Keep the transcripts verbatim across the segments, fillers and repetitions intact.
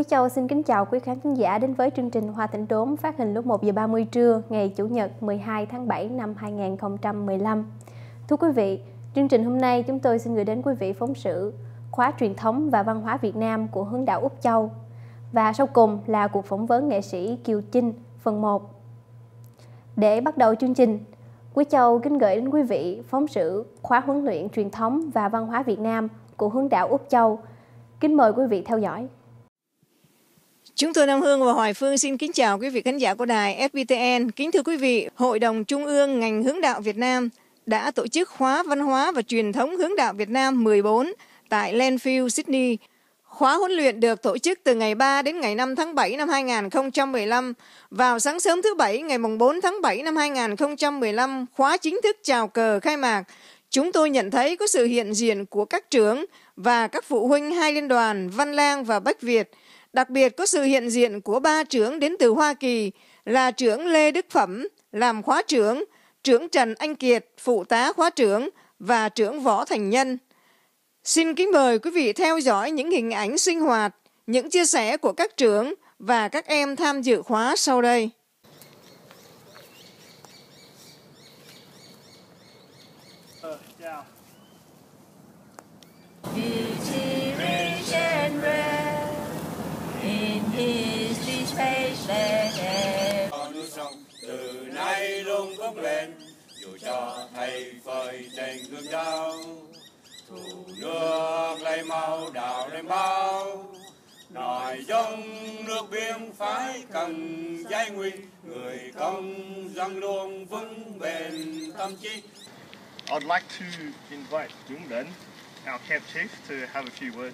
Quý Châu xin kính chào quý khán thính giả đến với chương trình Hoa Thịnh Đốn phát hình lúc một giờ ba mươi trưa ngày Chủ nhật mười hai tháng bảy năm hai nghìn không trăm mười lăm. Thưa quý vị, chương trình hôm nay chúng tôi xin gửi đến quý vị phóng sự khóa truyền thống và văn hóa Việt Nam của hướng đạo Úc Châu. Và sau cùng là cuộc phỏng vấn nghệ sĩ Kiều Chinh phần một. Để bắt đầu chương trình, Quý Châu kính gửi đến quý vị phóng sự khóa huấn luyện truyền thống và văn hóa Việt Nam của hướng đạo Úc Châu. Kính mời quý vị theo dõi. Chúng tôi Nam Hương và Hoài Phương xin kính chào quý vị khán giả của đài ép pê tê en. Kính thưa quý vị, Hội đồng Trung ương ngành hướng đạo Việt Nam đã tổ chức khóa văn hóa và truyền thống hướng đạo Việt Nam mười bốn tại Landfield, Sydney. Khóa huấn luyện được tổ chức từ ngày ba đến ngày năm tháng bảy năm hai nghìn không trăm mười lăm. Vào sáng sớm thứ Bảy ngày bốn tháng bảy năm hai nghìn không trăm mười lăm, khóa chính thức chào cờ khai mạc. Chúng tôi nhận thấy có sự hiện diện của các trưởng và các phụ huynh hai liên đoàn Văn Lang và Bách Việt. Đặc biệt có sự hiện diện của ba trưởng đến từ Hoa Kỳ là trưởng Lê Đức Phẩm làm khóa trưởng, trưởng Trần Anh Kiệt phụ tá khóa trưởng và trưởng Võ Thành Nhân. Xin kính mời quý vị theo dõi những hình ảnh sinh hoạt, những chia sẻ của các trưởng và các em tham dự khóa sau đây. Ờ, chào. In his space let Con nước sông từ nay luôn bốc lên, dù cho thầy phơi trên gương đau. Thủ nước lấy mau đào lên bao, nói dòng nước biển phải cần giải nguy, người công dân luôn vững bền tâm trí. I'd like to invite Dung Den, our camp chief, to have a few words.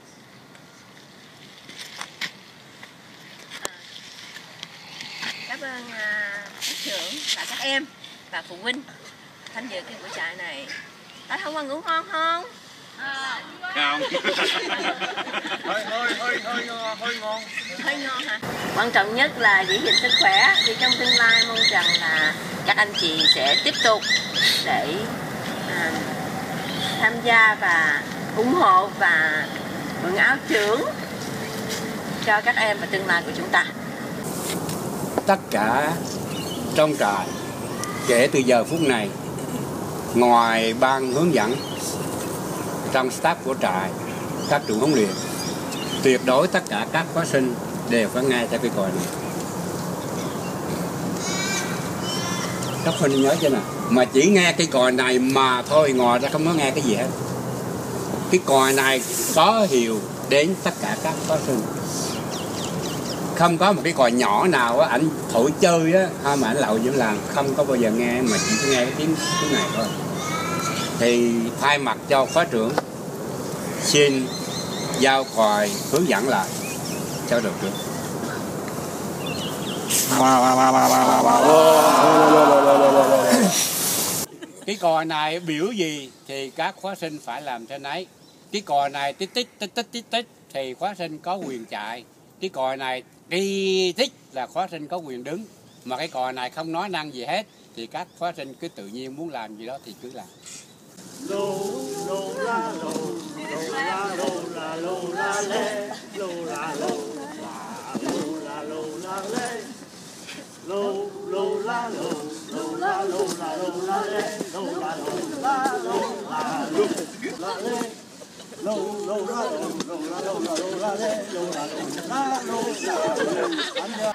Cảm ơn uh, các trưởng và các em và phụ huynh tham dự cái buổi trại này. Đã không ăn ngủ ngon không? À, Không. hơi hơi hơi hơi hơi ngon. Hơi ngon hả? Quan trọng nhất là giữ gìn sức khỏe, vì trong tương lai mong rằng là các anh chị sẽ tiếp tục để uh, tham gia và ủng hộ và mượn áo trưởng cho các em và tương lai của chúng ta. Tất cả trong trại kể từ giờ phút này, ngoài ban hướng dẫn trong staff của trại, các trưởng huấn luyện, tuyệt đối tất cả các khóa sinh đều phải nghe theo cái còi này. Các huynh nhớ chưa nào? Mà chỉ nghe cái còi này mà thôi, ngoài ra không có nghe cái gì hết. Cái còi này có hiệu đến tất cả các khóa sinh. Không có một cái còi nhỏ nào á, ảnh thổi chơi á, hay mà ảnh lậu vẫn làm, không có bao giờ nghe, mà chỉ nghe cái tiếng, tiếng này thôi. Thì thay mặt cho khóa trưởng xin giao còi hướng dẫn lại cho đội trưởng. Cái còi này biểu gì thì các khóa sinh phải làm theo nấy. Cái còi này tích tích tích tích tích tích thì khóa sinh có quyền chạy. Cái còi này đi thích là khóa sinh có quyền đứng, mà cái còi này không nói năng gì hết thì các khóa sinh cứ tự nhiên muốn làm gì đó thì cứ làm. Lô lô la lô, lô la lô la lô la lê, lô la lô la lô la lô la lê, lô lô la lô, lô la lô la lô la lê, lô la lô la lô la lô la lê. Lô lô la lô, lô la lô la lô la lê, lô la lô la lô la lê.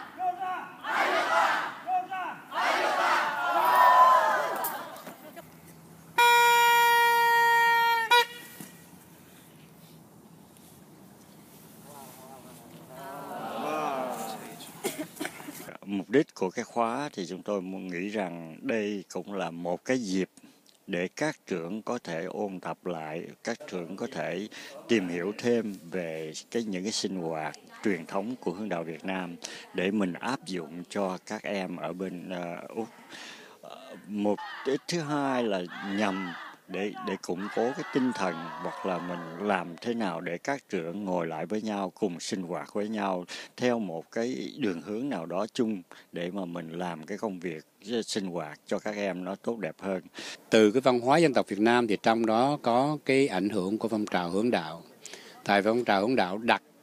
Mục đích của cái khóa thì chúng tôi muốn nghĩ rằng đây cũng là một cái dịp để các trưởng có thể ôn tập lại, các trưởng có thể tìm hiểu thêm về cái những cái sinh hoạt truyền thống của hướng đạo Việt Nam để mình áp dụng cho các em ở bên uh, Úc. Mục đích thứ hai là nhằm để để củng cố cái tinh thần, hoặc là mình làm thế nào để các trưởng ngồi lại với nhau, cùng sinh hoạt với nhau theo một cái đường hướng nào đó chung để mà mình làm cái công việc sinh hoạt cho các em nó tốt đẹp hơn. Từ cái văn hóa dân tộc Việt Nam thì trong đó có cái ảnh hưởng của phong trào hướng đạo. Tại phong trào hướng đạo đặt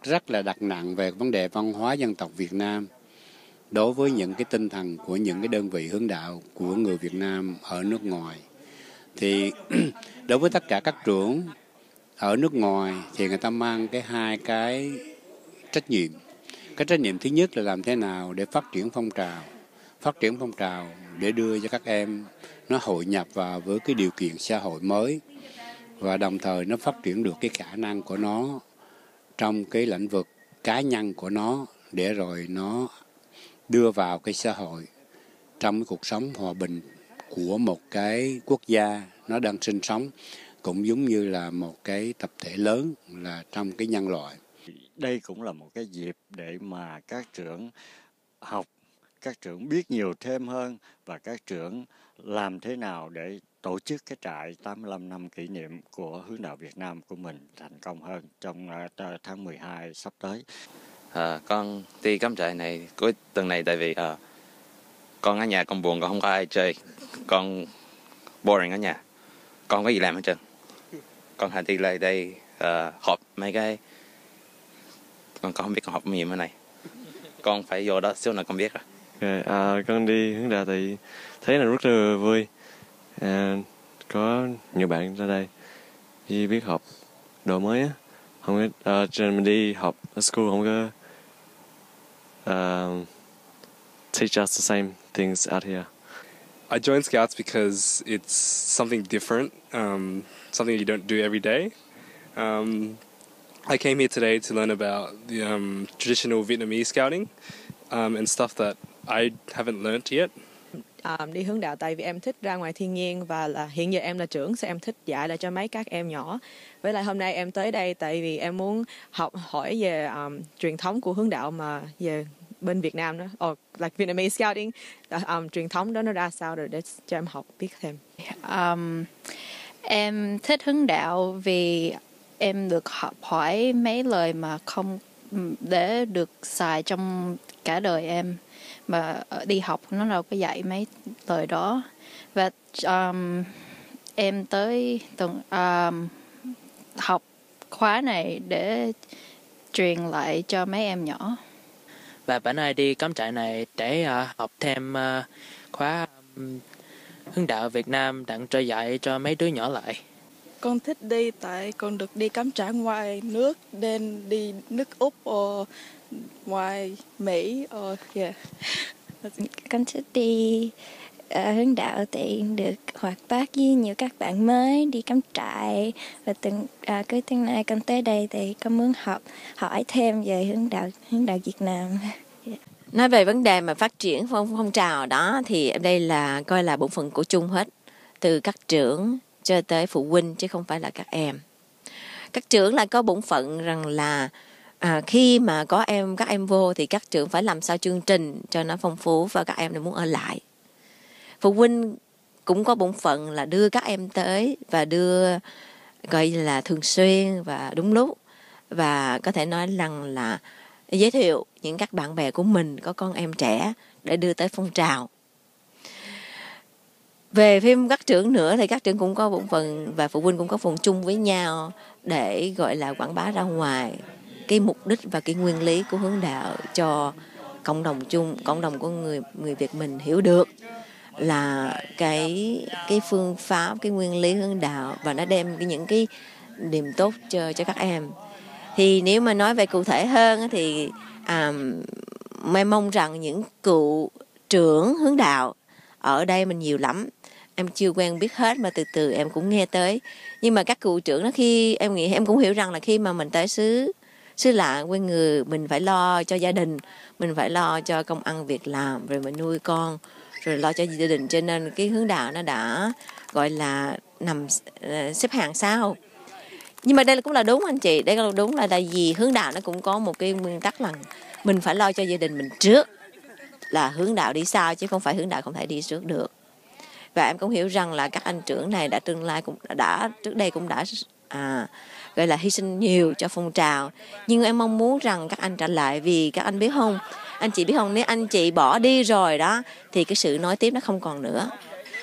rất là đặt nặng về vấn đề văn hóa dân tộc Việt Nam đối với những cái tinh thần của những cái đơn vị hướng đạo của người Việt Nam ở nước ngoài. Thì đối với tất cả các trưởng ở nước ngoài thì người ta mang cái hai cái trách nhiệm. Cái trách nhiệm thứ nhất là làm thế nào để phát triển phong trào, phát triển phong trào để đưa cho các em nó hội nhập vào với cái điều kiện xã hội mới, và đồng thời nó phát triển được cái khả năng của nó trong cái lĩnh vực cá nhân của nó, để rồi nó đưa vào cái xã hội trong cái cuộc sống hòa bình của một cái quốc gia nó đang sinh sống, cũng giống như là một cái tập thể lớn là trong cái nhân loại. Đây cũng là một cái dịp để mà các trưởng học, các trưởng biết nhiều thêm hơn, và các trưởng làm thế nào để tổ chức cái trại tám mươi lăm năm kỷ niệm của hướng đạo Việt Nam của mình thành công hơn trong uh, tháng mười hai sắp tới. À, con đi cắm trại này cuối tuần này tại vì uh, con ở nhà con buồn, con không có ai chơi, con boring ở nhà, con không có gì làm hết trơn. Con hành đi lại đây uh, họp mấy cái, con, con không biết con họp gì mới này, con phải vô đó xíu nữa con biết rồi. Okay, à, con đi hướng đạo thì thấy là rất là vui. À, có nhiều bạn ra đây đi biết học đồ mới á, không có uh, trên mình đi học ở school không có uh, teach us the same things out here. I joined Scouts because it's something different, um, something you don't do every day. Um, I came here today to learn about the um, traditional Vietnamese scouting um, and stuff that I haven't learnt yet. À, đi hướng đạo tại vì em thích ra ngoài thiên nhiên, và là hiện giờ em là trưởng, so em thích dạy lại cho mấy các em nhỏ. Với lại hôm nay em tới đây tại vì em muốn học hỏi về um, truyền thống của hướng đạo mà về bên Việt Nam đó, or like Vietnamese scouting, um, truyền thống đó nó ra sao rồi để cho em học biết thêm. Um, em thích hướng đạo vì em được học hỏi mấy lời mà không để được xài trong cả đời em, mà đi học nó đâu có dạy mấy lời đó. Và um, em tới tuần um, học khóa này để truyền lại cho mấy em nhỏ. Và bữa nay đi cắm trại này để uh, học thêm uh, khóa um, hướng đạo Việt Nam đặng cho dạy cho mấy đứa nhỏ lại. Con thích đi tại con được đi cắm trại ngoài nước, nên đi nước Úc or ngoài Mỹ or yeah. Con thích đi uh, hướng đạo tại được hoạt bát với nhiều các bạn mới đi cắm trại, và từng uh, cứ tuần này con tới đây thì con muốn học hỏi thêm về hướng đạo hướng đạo Việt Nam. Yeah. Nói về vấn đề mà phát triển phong phong trào đó thì đây là coi là bổn phận của chung hết, từ các trưởng cho tới phụ huynh chứ không phải là các em. Các trưởng là có bổn phận rằng là à, khi mà có em các em vô thì các trưởng phải làm sao chương trình cho nó phong phú và các em đều muốn ở lại. Phụ huynh cũng có bổn phận là đưa các em tới và đưa gọi là thường xuyên và đúng lúc, và có thể nói rằng là giới thiệu những các bạn bè của mình có con em trẻ để đưa tới phong trào. Về phim các trưởng nữa thì các trưởng cũng có bổn phận và phụ huynh cũng có phần chung với nhau để gọi là quảng bá ra ngoài cái mục đích và cái nguyên lý của hướng đạo cho cộng đồng chung, cộng đồng của người người Việt mình hiểu được là cái cái phương pháp, cái nguyên lý hướng đạo, và nó đem cái những cái niềm tốt cho cho các em. Thì nếu mà nói về cụ thể hơn thì à, em mong rằng những cựu trưởng hướng đạo ở đây mình nhiều lắm, em chưa quen biết hết mà từ từ em cũng nghe tới. Nhưng mà các cựu trưởng đó, khi em nghĩ em cũng hiểu rằng là khi mà mình tới xứ xứ lạ quê người, mình phải lo cho gia đình, mình phải lo cho công ăn việc làm, rồi mình nuôi con, rồi lo cho gia đình, cho nên cái hướng đạo nó đã gọi là nằm xếp hàng sau. Nhưng mà đây cũng là đúng anh chị, đây là đúng là tại vì hướng đạo nó cũng có một cái nguyên tắc là mình phải lo cho gia đình mình trước, là hướng đạo đi sau chứ không phải hướng đạo không thể đi trước được. Và em cũng hiểu rằng là các anh trưởng này đã tương lai cũng đã trước đây cũng đã à, gọi là hy sinh nhiều cho phong trào. Nhưng em mong muốn rằng các anh trở lại, vì các anh biết không, anh chị biết không, nếu anh chị bỏ đi rồi đó thì cái sự nói tiếp nó không còn nữa.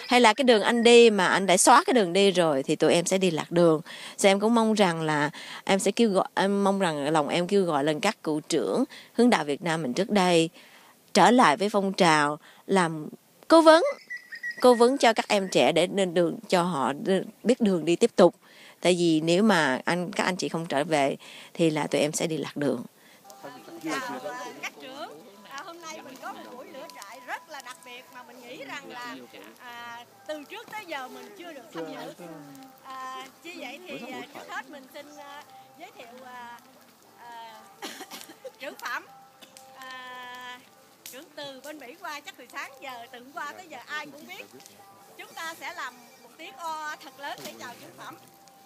hay là cái đường anh đi mà anh đã xóa cái đường đi rồi thì tụi em sẽ đi lạc đường. Thì em cũng mong rằng là em sẽ kêu gọi, em mong rằng lòng em kêu gọi lần các cựu trưởng hướng đạo Việt Nam mình trước đây trở lại với phong trào làm cố vấn, cố vấn cho các em trẻ để nên đường cho họ biết đường đi tiếp tục. Tại vì nếu mà anh các anh chị không trở về thì là tụi em sẽ đi lạc đường. Chào các trưởng, à, hôm nay mình có một buổi lửa trại rất là đặc biệt mà mình nghĩ rằng là à, từ trước tới giờ mình chưa được tham dự. À, như vậy thì à, trước hết mình xin à, giới thiệu à, à, trưởng phẩm. À, trưởng từ bên Mỹ qua, chắc từ sáng giờ từ hôm qua tới giờ ai cũng biết. Chúng ta sẽ làm một tiếng o thật lớn để chào trưởng phẩm.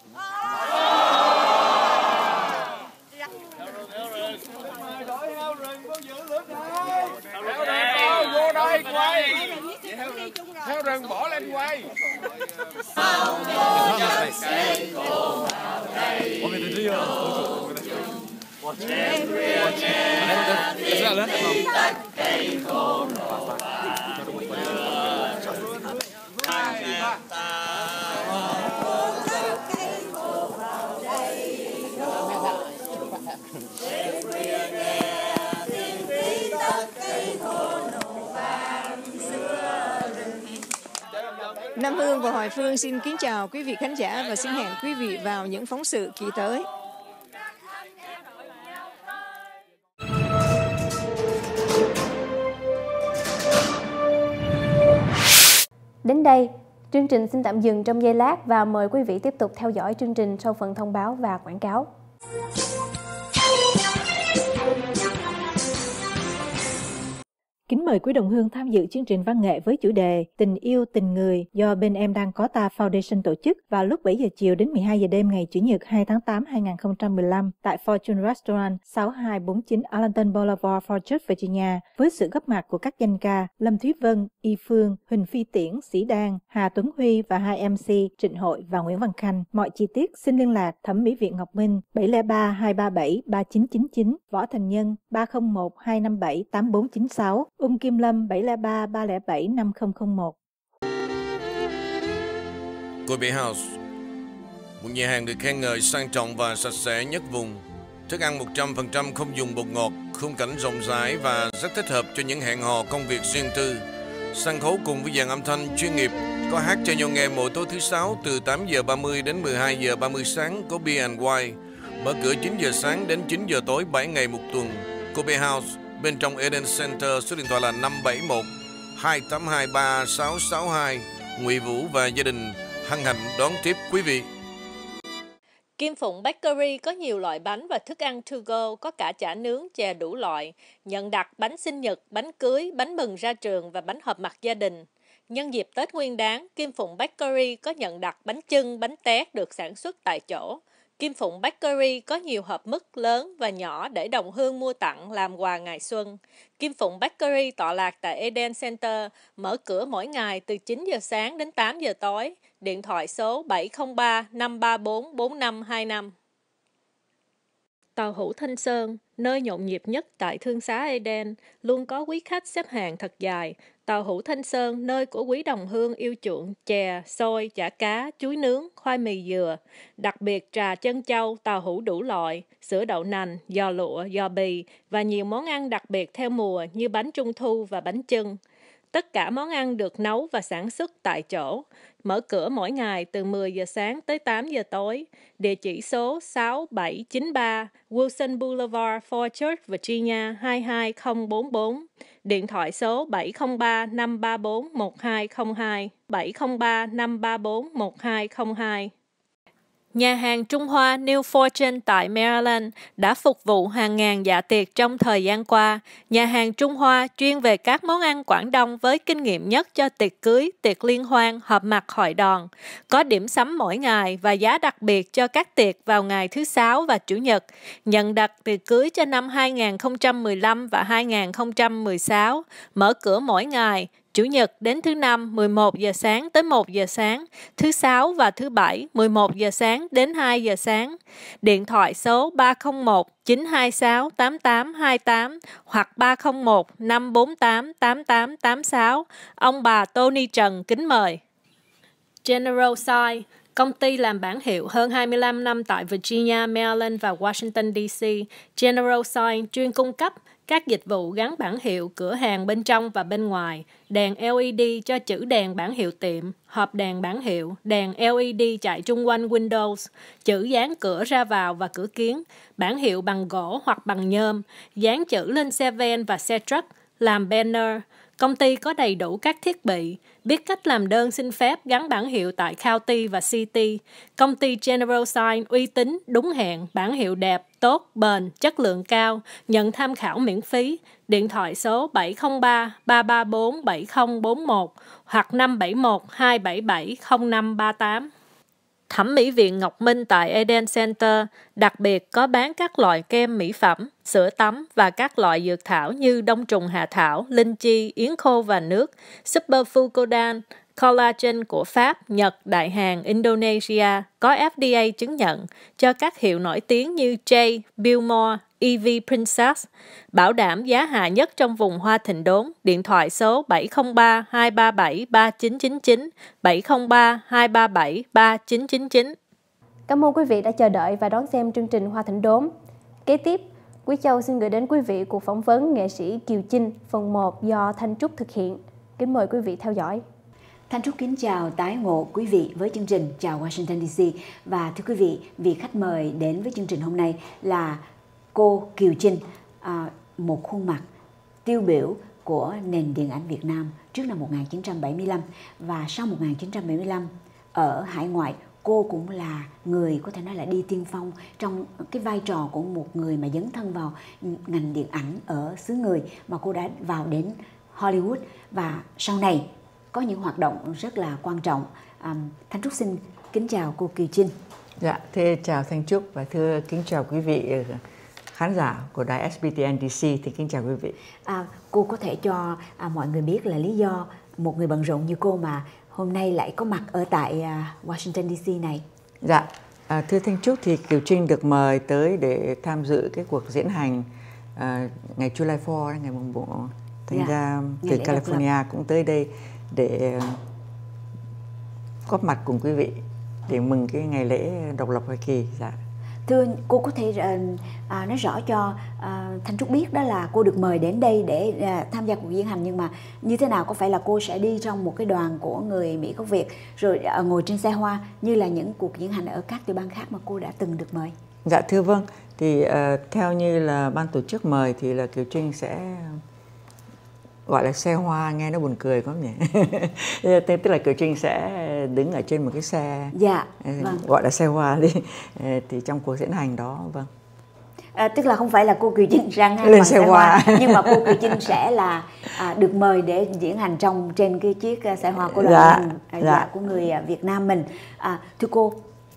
Đội heo rừng vô giữ lửa trại. Heo rừng vô đây quay. Heo rừng bỏ lên quay. Nam Hương và Hoài Phương xin kính chào quý vị khán giả và xin hẹn quý vị vào những phóng sự kỳ tới. Đến đây, chương trình xin tạm dừng trong giây lát và mời quý vị tiếp tục theo dõi chương trình sau phần thông báo và quảng cáo. Kính mời quý đồng hương tham dự chương trình văn nghệ với chủ đề Tình yêu tình người do bên Em Đang Có Ta Foundation tổ chức vào lúc bảy giờ chiều đến mười hai giờ đêm ngày Chủ nhật hai tháng tám năm hai nghìn không trăm mười lăm tại Fortune Restaurant sáu hai bốn chín Arlington Boulevard, Fort Church, Virginia với sự góp mặt của các danh ca Lâm Thúy Vân, Y Phương, Huỳnh Phi Tiễn, Sĩ Đan, Hà Tuấn Huy và hai em xê Trịnh Hội và Nguyễn Văn Khanh. Mọi chi tiết xin liên lạc Thẩm mỹ viện Ngọc Minh bảy không ba hai ba bảy ba chín chín chín, Võ Thành Nhân ba không một hai năm bảy tám bốn chín sáu, Ung Kim Lâm bảy không ba ba không bảy năm không không một. Kobe House, một nhà hàng được khen ngợi sang trọng và sạch sẽ nhất vùng. Thức ăn một trăm phần trăm không dùng bột ngọt, khung cảnh rộng rãi và rất thích hợp cho những hẹn hò công việc riêng tư. Sân khấu cùng với dàn âm thanh chuyên nghiệp, có hát cho nhau nghe mỗi tối thứ sáu từ tám giờ ba mươi đến mười hai giờ ba mươi sáng, có Beer and Wine. Mở cửa chín giờ sáng đến chín giờ tối bảy ngày một tuần. Kobe House, bên trong Eden Center, số điện thoại là năm bảy một hai tám hai ba sáu sáu hai. Nguyễn Vũ và gia đình hân hạnh đón tiếp quý vị. Kim Phụng Bakery có nhiều loại bánh và thức ăn to go, có cả chả nướng, chè đủ loại. Nhận đặt bánh sinh nhật, bánh cưới, bánh mừng ra trường và bánh họp mặt gia đình. Nhân dịp Tết Nguyên Đán, Kim Phụng Bakery có nhận đặt bánh chưng, bánh tét được sản xuất tại chỗ. Kim Phụng Bakery có nhiều hộp mứt lớn và nhỏ để đồng hương mua tặng làm quà ngày xuân. Kim Phụng Bakery tọa lạc tại Eden Center, mở cửa mỗi ngày từ chín giờ sáng đến tám giờ tối. Điện thoại số bảy không ba năm ba bốn bốn năm hai năm. Tàu hủ Thanh Sơn, nơi nhộn nhịp nhất tại Thương xá Eden, luôn có quý khách xếp hàng thật dài. Tàu hủ Thanh Sơn, nơi của quý đồng hương yêu chuộng chè, xôi, chả cá, chuối nướng, khoai mì dừa. Đặc biệt trà chân châu, tàu hủ đủ loại, sữa đậu nành, giò lụa, giò bì và nhiều món ăn đặc biệt theo mùa như bánh trung thu và bánh chưng. Tất cả món ăn được nấu và sản xuất tại chỗ. Mở cửa mỗi ngày từ mười giờ sáng tới tám giờ tối. Địa chỉ số sáu bảy chín ba Wilson Boulevard, Fort Church, Virginia hai hai không bốn bốn. Điện thoại số bảy không ba năm ba bốn một hai không hai, bảy không ba năm ba bốn một hai không hai. Nhà hàng Trung Hoa New Fortune tại Maryland đã phục vụ hàng ngàn dạ tiệc trong thời gian qua. Nhà hàng Trung Hoa chuyên về các món ăn Quảng Đông với kinh nghiệm nhất cho tiệc cưới, tiệc liên hoan, họp mặt hội đòn. Có điểm sắm mỗi ngày và giá đặc biệt cho các tiệc vào ngày thứ Sáu và Chủ nhật. Nhận đặt tiệc cưới cho năm hai nghìn không trăm mười lăm và hai nghìn không trăm mười sáu. Mở cửa mỗi ngày. Chủ nhật đến thứ Năm mười một giờ sáng tới một giờ sáng, thứ Sáu và thứ Bảy mười một giờ sáng đến hai giờ sáng. Điện thoại số ba không một chín hai sáu tám tám hai tám hoặc ba không một năm bốn tám tám tám tám sáu. Ông bà Tony Trần kính mời. General Sign, công ty làm bảng hiệu hơn hai mươi lăm năm tại Virginia, Maryland và Washington đê xê. General Sign chuyên cung cấp các dịch vụ gắn bảng hiệu cửa hàng bên trong và bên ngoài, đèn lờ e đê cho chữ đèn bảng hiệu tiệm, hộp đèn bảng hiệu, đèn lờ e đê chạy chung quanh Windows, chữ dán cửa ra vào và cửa kiến, bảng hiệu bằng gỗ hoặc bằng nhôm, dán chữ lên xe van và xe truck, làm banner. Công ty có đầy đủ các thiết bị, biết cách làm đơn xin phép gắn bảng hiệu tại County và City. Công ty General Sign uy tín, đúng hẹn, bảng hiệu đẹp, tốt, bền, chất lượng cao, nhận tham khảo miễn phí. Điện thoại số bảy không ba ba ba bốn bảy không bốn một hoặc năm bảy một hai bảy bảy không năm ba tám. Thẩm mỹ viện Ngọc Minh tại Eden Center đặc biệt có bán các loại kem mỹ phẩm, sữa tắm và các loại dược thảo như đông trùng hạ thảo, linh chi, yến khô và nước, Superfood Kodan, collagen của Pháp, Nhật, Đại Hàn, Indonesia có F D A chứng nhận cho các hiệu nổi tiếng như J, Billmore, e vê Princess, bảo đảm giá hạ nhất trong vùng Hoa Thịnh Đốn. Điện thoại số bảy không ba hai ba bảy ba chín chín chín, bảy không ba hai ba bảy ba chín chín chín. Cảm ơn quý vị đã chờ đợi và đón xem chương trình Hoa Thịnh Đốn. Kế tiếp, Quý Châu xin gửi đến quý vị cuộc phỏng vấn nghệ sĩ Kiều Chinh phần một do Thanh Trúc thực hiện. Kính mời quý vị theo dõi. Thanh Trúc kính chào tái ngộ quý vị với chương trình Chào Washington đê xê. Và thưa quý vị, vị khách mời đến với chương trình hôm nay là cô Kiều Chinh, à, một khuôn mặt tiêu biểu của nền điện ảnh Việt Nam trước năm một nghìn chín trăm bảy mươi lăm và sau một nghìn chín trăm bảy mươi lăm ở hải ngoại. Cô cũng là người có thể nói là đi tiên phong trong cái vai trò của một người mà dấn thân vào ngành điện ảnh ở xứ người, mà cô đã vào đến Hollywood và sau này có những hoạt động rất là quan trọng. À, Thanh Trúc xin kính chào cô Kiều Chinh. Dạ, thưa chào Thanh Trúc và thưa kính chào quý vị khán giả của đài ét bê tê en đê xê thì kính chào quý vị. À, cô có thể cho à, mọi người biết là lý do một người bận rộn như cô mà hôm nay lại có mặt ở tại à, Washington đê xê này? Dạ, à, thưa Thanh Trúc thì Kiều Trinh được mời tới để tham dự cái cuộc diễn hành à, ngày July fourth, ngày mùng bốn. Thành dạ, ra từ California cũng tới đây để góp mặt cùng quý vị để mừng cái ngày lễ độc lập Hoa Kỳ. Dạ. Thưa cô có thể à, nói rõ cho à, Thanh Trúc biết đó là cô được mời đến đây để à, tham gia cuộc diễn hành, nhưng mà như thế nào, có phải là cô sẽ đi trong một cái đoàn của người Mỹ gốc Việt rồi à, ngồi trên xe hoa như là những cuộc diễn hành ở các tiểu bang khác mà cô đã từng được mời? Dạ thưa vâng, thì à, theo như là ban tổ chức mời thì là Kiều Trinh sẽ gọi là xe hoa, nghe nó buồn cười quá nhỉ. Tức là Kiều Trinh sẽ đứng ở trên một cái xe, dạ, vâng, gọi là xe hoa đi, thì trong cuộc diễn hành đó. Vâng. À, tức là không phải là cô Kiều Trinh sang lên bằng xe hoa, hoa nhưng mà cô Kiều Trinh sẽ là à, được mời để diễn hành trong trên cái chiếc xe hoa của đoàn dạ, à, dạ. Dạ, của người Việt Nam mình. À, thưa cô,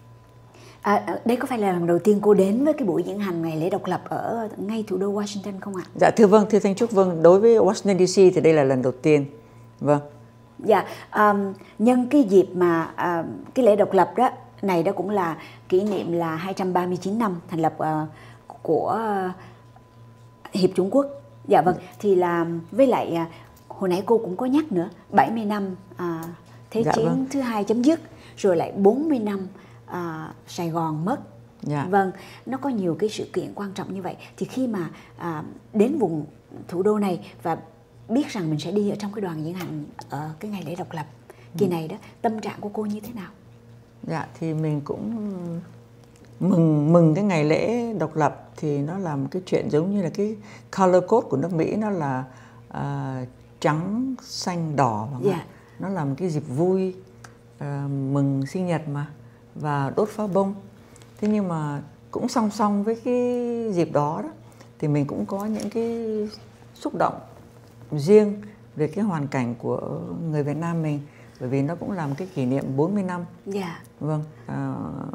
À, đây có phải là lần đầu tiên cô đến với cái buổi diễn hành ngày lễ độc lập ở ngay thủ đô Washington không ạ? Dạ thưa vâng, thưa Thanh Trúc, vâng, đối với Washington đê xê thì đây là lần đầu tiên. Vâng. Dạ, um, nhân cái dịp mà uh, cái lễ độc lập đó này đó cũng là kỷ niệm là hai trăm ba mươi chín năm thành lập uh, của uh, Hiệp Chủng Quốc. Dạ vâng, thì là với lại uh, hồi nãy cô cũng có nhắc nữa, bảy mươi năm uh, Thế dạ, chiến vâng. thứ hai chấm dứt, rồi lại bốn mươi năm À, Sài Gòn mất. Dạ. Vâng, nó có nhiều cái sự kiện quan trọng như vậy. Thì khi mà à, đến vùng thủ đô này và biết rằng mình sẽ đi ở trong cái đoàn diễn hành ở cái ngày lễ độc lập kỳ ừ. này đó, tâm trạng của cô như thế nào? Dạ thì mình cũng mừng mừng cái ngày lễ độc lập, thì nó là một cái chuyện giống như là cái color code của nước Mỹ, nó là uh, trắng, xanh, đỏ. Dạ. Nó là một cái dịp vui, uh, mừng sinh nhật mà, và đốt pháo bông. Thế nhưng mà cũng song song với cái dịp đó, đó thì mình cũng có những cái xúc động riêng về cái hoàn cảnh của người Việt Nam mình, bởi vì nó cũng là một cái kỷ niệm bốn mươi năm. Yeah. Vâng. À,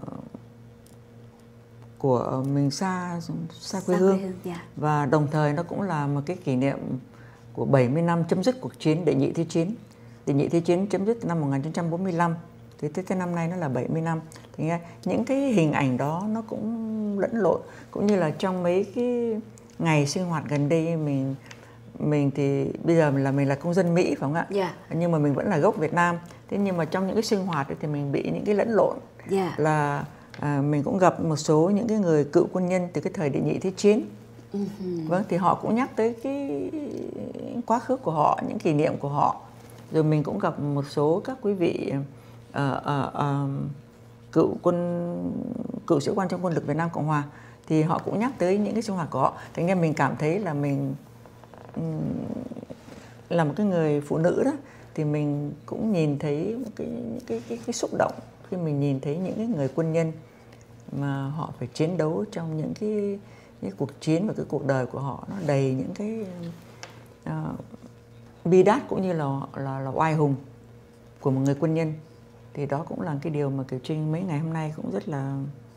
của mình xa xa quê hương. Quê hương yeah. Và đồng thời nó cũng là một cái kỷ niệm của bảy mươi năm chấm dứt cuộc chiến đệ nhị thế chiến. Đệ nhị thế chiến chấm dứt năm một nghìn chín trăm bốn mươi lăm. Thì tới năm nay nó là bảy mươi năm. Thì những cái hình ảnh đó nó cũng lẫn lộn, cũng như là trong mấy cái ngày sinh hoạt gần đây mình mình thì bây giờ là mình là công dân Mỹ phải không ạ? Yeah. Nhưng mà mình vẫn là gốc Việt Nam. Thế nhưng mà trong những cái sinh hoạt ấy thì mình bị những cái lẫn lộn. Yeah. Là à, mình cũng gặp một số những cái người cựu quân nhân từ cái thời đệ nhị thế chiến. Uh-huh. Vâng, thì họ cũng nhắc tới cái quá khứ của họ, những kỷ niệm của họ. Rồi mình cũng gặp một số các quý vị uh, uh, uh, cựu quân cựu sĩ quan trong quân lực Việt Nam Cộng Hòa, thì họ cũng nhắc tới những cái sinh hoạt của họ. Thành ra mình cảm thấy là mình um, là một cái người phụ nữ đó, thì mình cũng nhìn thấy một cái, cái, cái, cái xúc động khi mình nhìn thấy những cái người quân nhân mà họ phải chiến đấu trong những cái, cái cuộc chiến và cái cuộc đời của họ nó đầy những cái uh, bi đát cũng như là, là là oai hùng của một người quân nhân. Thì đó cũng là cái điều mà Kiều Trinh mấy ngày hôm nay cũng rất là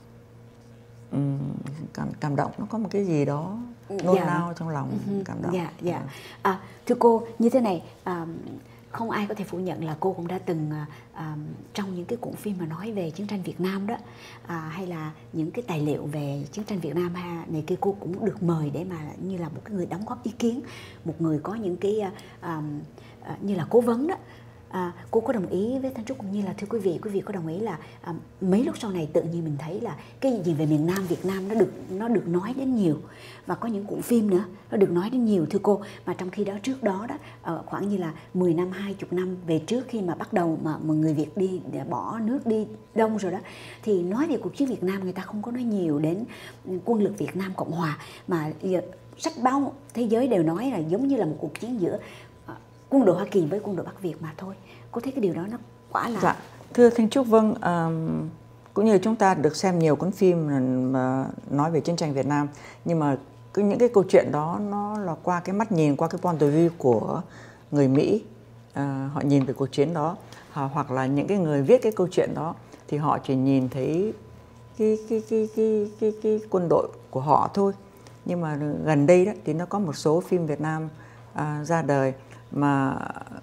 um, cảm, cảm động. Nó có một cái gì đó nôn Dạ. nao trong lòng, Uh-huh. cảm động. Dạ, dạ. À, thưa cô, như thế này, à, không ai có thể phủ nhận là cô cũng đã từng à, trong những cái cuộn phim mà nói về chiến tranh Việt Nam đó, à, hay là những cái tài liệu về chiến tranh Việt Nam ha, này kia, cô cũng được mời để mà như là một cái người đóng góp ý kiến, một người có những cái à, à, như là cố vấn đó. À, cô có đồng ý với Thanh Trúc cũng như là thưa quý vị, quý vị có đồng ý là à, mấy lúc sau này tự nhiên mình thấy là cái gì về miền Nam Việt Nam nó được nó được nói đến nhiều, và có những cuộn phim nữa nó được nói đến nhiều thưa cô, mà trong khi đó trước đó đó ở khoảng như là mười năm hai mươi năm về trước khi mà bắt đầu mà, mà người Việt đi bỏ nước đi đông rồi đó, thì nói về cuộc chiến Việt Nam người ta không có nói nhiều đến quân lực Việt Nam Cộng Hòa, mà giờ, sách báo thế giới đều nói là giống như là một cuộc chiến giữa quân đội Hoa Kỳ với quân đội Bắc Việt mà thôi. Cô thấy cái điều đó nó quả là... Dạ, thưa Thanh Trúc, vâng, um, cũng như chúng ta được xem nhiều cuốn phim mà nói về chiến tranh Việt Nam, nhưng mà cái, những cái câu chuyện đó nó là qua cái mắt nhìn, qua cái point of view của người Mỹ. Uh, họ nhìn về cuộc chiến đó, họ, hoặc là những cái người viết cái câu chuyện đó thì họ chỉ nhìn thấy cái, cái, cái, cái, cái, cái quân đội của họ thôi. Nhưng mà gần đây đó thì nó có một số phim Việt Nam uh, ra đời mà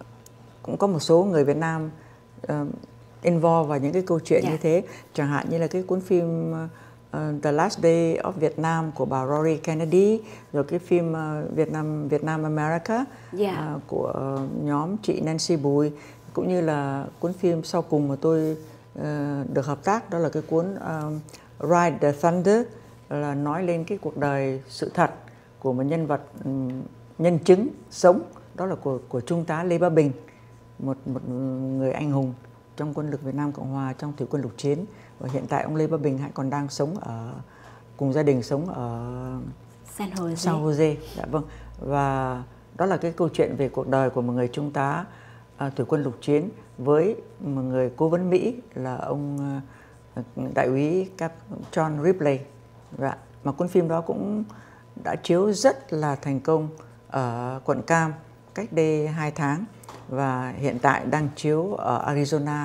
cũng có một số người Việt Nam uh, involve vào những cái câu chuyện yeah. như thế. Chẳng hạn như là cái cuốn phim uh, The Last Day of Vietnam của bà Rory Kennedy, rồi cái phim uh, Việt Nam Việt Nam America yeah. uh, của uh, nhóm chị Nancy Bùi, cũng như là cuốn phim sau cùng mà tôi uh, được hợp tác, đó là cái cuốn uh, Ride the Thunder, là nói lên cái cuộc đời sự thật của một nhân vật um, nhân chứng sống, đó là của của Trung tá Lê Bá Bình, một một người anh hùng trong quân lực Việt Nam Cộng Hòa, trong thủy quân lục chiến. Và hiện tại ông Lê Bá Bình hãy còn đang sống ở cùng gia đình, sống ở San Jose. San Jose. Dạ vâng. Và đó là cái câu chuyện về cuộc đời của một người trung tá uh, thủy quân lục chiến với một người cố vấn Mỹ là ông uh, đại úy Cap John Ripley. Dạ. Mà cuốn phim đó cũng đã chiếu rất là thành công ở quận Cam cách đây hai tháng, và hiện tại đang chiếu ở Arizona,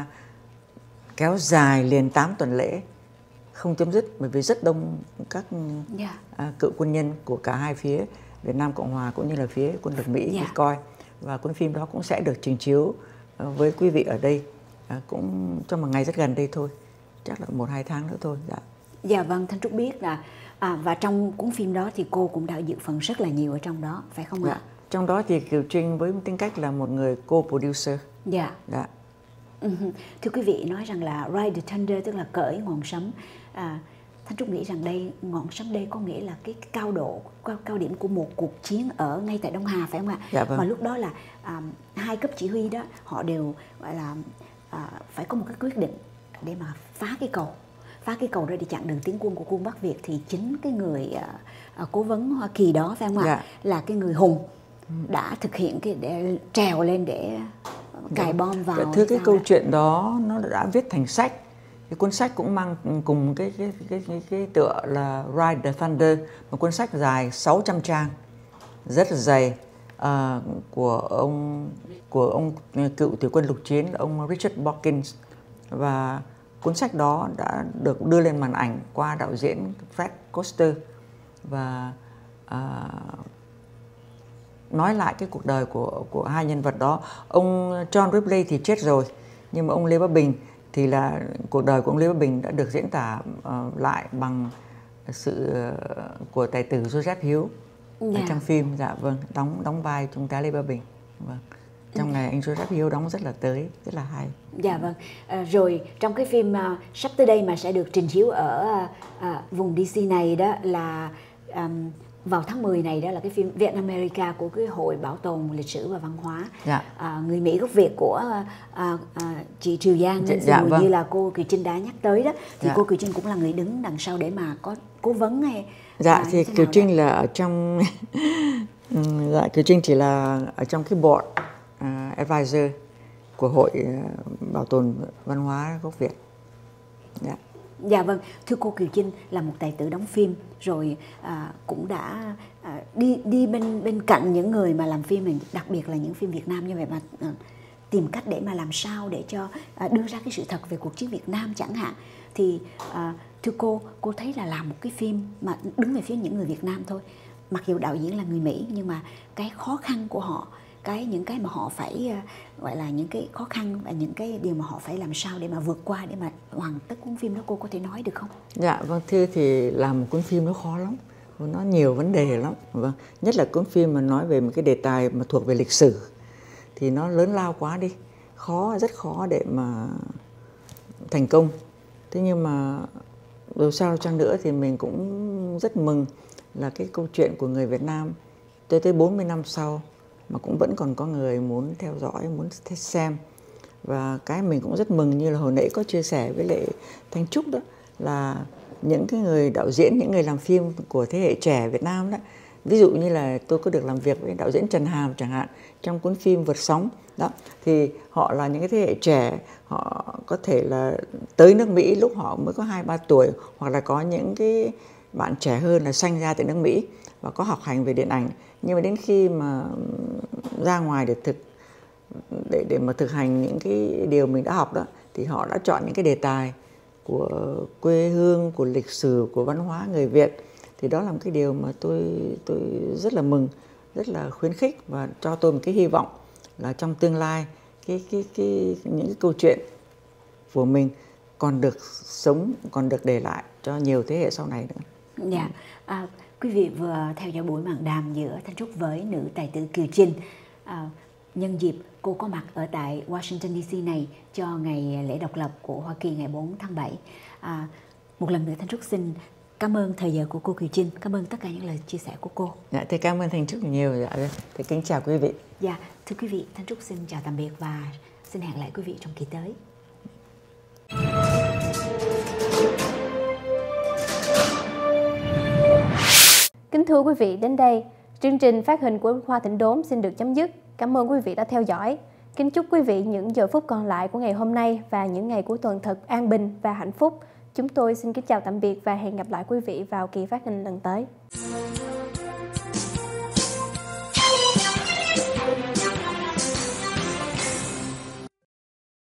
kéo dài liền tám tuần lễ không chấm dứt, bởi vì rất đông các yeah. à, cựu quân nhân của cả hai phía Việt Nam Cộng Hòa cũng như là phía quân lực Mỹ yeah. đi coi. Và cuốn phim đó cũng sẽ được trình chiếu uh, với quý vị ở đây uh, cũng trong một ngày rất gần đây thôi, chắc là một hai tháng nữa thôi. Dạ. Dạ vâng, Thanh Trúc biết là à, và trong cuốn phim đó thì cô cũng đã dự phần rất là nhiều ở trong đó, phải không ạ? Dạ. Trong đó thì Kiều Trinh với tính cách là một người co-producer. Dạ. Dạ. Uh-huh. Thưa quý vị, nói rằng là Ride the Thunder tức là cởi ngọn sấm. À, Thanh Trúc nghĩ rằng đây, ngọn sấm đây có nghĩa là cái cao độ, cao, cao điểm của một cuộc chiến ở ngay tại Đông Hà, phải không ạ? Dạ vâng. Mà lúc đó là à, hai cấp chỉ huy đó họ đều gọi là à, phải có một cái quyết định để mà phá cái cầu, phá cái cầu ra để chặn đường tiến quân của quân Bắc Việt, thì chính cái người à, à, cố vấn Hoa Kỳ đó, phải không ạ? Dạ. Là cái người Hùng đã thực hiện cái để trèo lên để cài bom vào. Thưa cái câu đó. chuyện đó nó đã viết thành sách. Cái cuốn sách cũng mang cùng cái cái cái cái, cái tựa là Ride the Thunder, một cuốn sách dài sáu trăm trang, rất là dày, uh, của ông của ông cựu thủy quân lục chiến ông Richard Dawkins, và cuốn sách đó đã được đưa lên màn ảnh qua đạo diễn Fred Koster, và uh, nói lại cái cuộc đời của của hai nhân vật đó. Ông John Ripley thì chết rồi, nhưng mà ông Lê Bá Bình thì là cuộc đời của ông Lê Bá Bình đã được diễn tả uh, lại bằng sự uh, của tài tử Joseph Hiếu, Ở trong phim, dạ vâng, đóng đóng vai Trung tá Lê Ba Bình. Vâng. Trong này anh Joe Hiếu đóng rất là tới, rất là hay. Dạ vâng. À, rồi trong cái phim uh, sắp tới đây mà sẽ được trình chiếu ở uh, vùng đê xê này đó là um, vào tháng mười này, đó là cái phim Việt Nam America của cái Hội Bảo tồn Lịch sử và Văn hóa. Dạ. À, người Mỹ gốc Việt của à, à, chị Triều Giang, dạ, dạ, vâng. như là cô Kiều Trinh đã nhắc tới đó, thì dạ. cô Kiều Trinh cũng là người đứng đằng sau để mà có cố vấn hay. Dạ à, thì Kiều Trinh là ở trong dạ Kiều Trinh chỉ là ở trong cái board uh, advisor của Hội uh, Bảo tồn Văn hóa gốc Việt. Dạ. Dạ vâng, thưa cô Kiều Trinh là một tài tử đóng phim rồi, à, cũng đã à, đi đi bên bên cạnh những người mà làm phim này, đặc biệt là những phim Việt Nam như vậy, mà à, tìm cách để mà làm sao để cho à, đưa ra cái sự thật về cuộc chiến Việt Nam chẳng hạn. Thì à, thưa cô, cô thấy là làm một cái phim mà đứng về phía những người Việt Nam thôi, mặc dù đạo diễn là người Mỹ, nhưng mà cái khó khăn của họ, cái những cái mà họ phải uh, gọi là những cái khó khăn và những cái điều mà họ phải làm sao để mà vượt qua để mà hoàn tất cuốn phim đó, cô có thể nói được không? Dạ vâng, thưa thì làm một cuốn phim nó khó lắm, nó nhiều vấn đề lắm. Vâng, nhất là cuốn phim mà nói về một cái đề tài mà thuộc về lịch sử thì nó lớn lao quá đi, khó, rất khó để mà thành công. Thế nhưng mà dù sao chăng nữa thì mình cũng rất mừng là cái câu chuyện của người Việt Nam tới tới bốn mươi năm sau mà cũng vẫn còn có người muốn theo dõi, muốn xem. Và cái mình cũng rất mừng như là hồi nãy có chia sẻ với lại Thanh Trúc đó, là những cái người đạo diễn, những người làm phim của thế hệ trẻ Việt Nam đó. Ví dụ như là tôi có được làm việc với đạo diễn Trần Hàm chẳng hạn, trong cuốn phim Vượt Sóng đó, thì họ là những cái thế hệ trẻ, họ có thể là tới nước Mỹ lúc họ mới có hai ba tuổi, hoặc là có những cái bạn trẻ hơn là sanh ra tại nước Mỹ và có học hành về điện ảnh, nhưng mà đến khi mà ra ngoài để thực để để mà thực hành những cái điều mình đã học đó, thì họ đã chọn những cái đề tài của quê hương, của lịch sử, của văn hóa người Việt. Thì đó là một cái điều mà tôi tôi rất là mừng, rất là khuyến khích và cho tôi một cái hy vọng là trong tương lai cái cái cái những cái câu chuyện của mình còn được sống, còn được để lại cho nhiều thế hệ sau này nữa. Dạ. À, quý vị vừa theo dõi buổi màn đàm giữa Thanh Trúc với nữ tài tử Kiều Trinh. À, nhân dịp cô có mặt ở tại Washington đê xê này cho ngày lễ độc lập của Hoa Kỳ ngày bốn tháng bảy. À, một lần nữa Thanh Trúc xin cảm ơn thời giờ của cô Kiều Trinh, cảm ơn tất cả những lời chia sẻ của cô. Dạ, thì cảm ơn Thanh Trúc nhiều. Dạ, thì kính chào quý vị. Dạ, thưa quý vị, Thanh Trúc xin chào tạm biệt và xin hẹn lại quý vị trong kỳ tới. Kính thưa quý vị, đến đây, chương trình phát hình của Khoa Thịnh Đốn xin được chấm dứt. Cảm ơn quý vị đã theo dõi. Kính chúc quý vị những giờ phút còn lại của ngày hôm nay và những ngày cuối tuần thật an bình và hạnh phúc. Chúng tôi xin kính chào tạm biệt và hẹn gặp lại quý vị vào kỳ phát hình lần tới.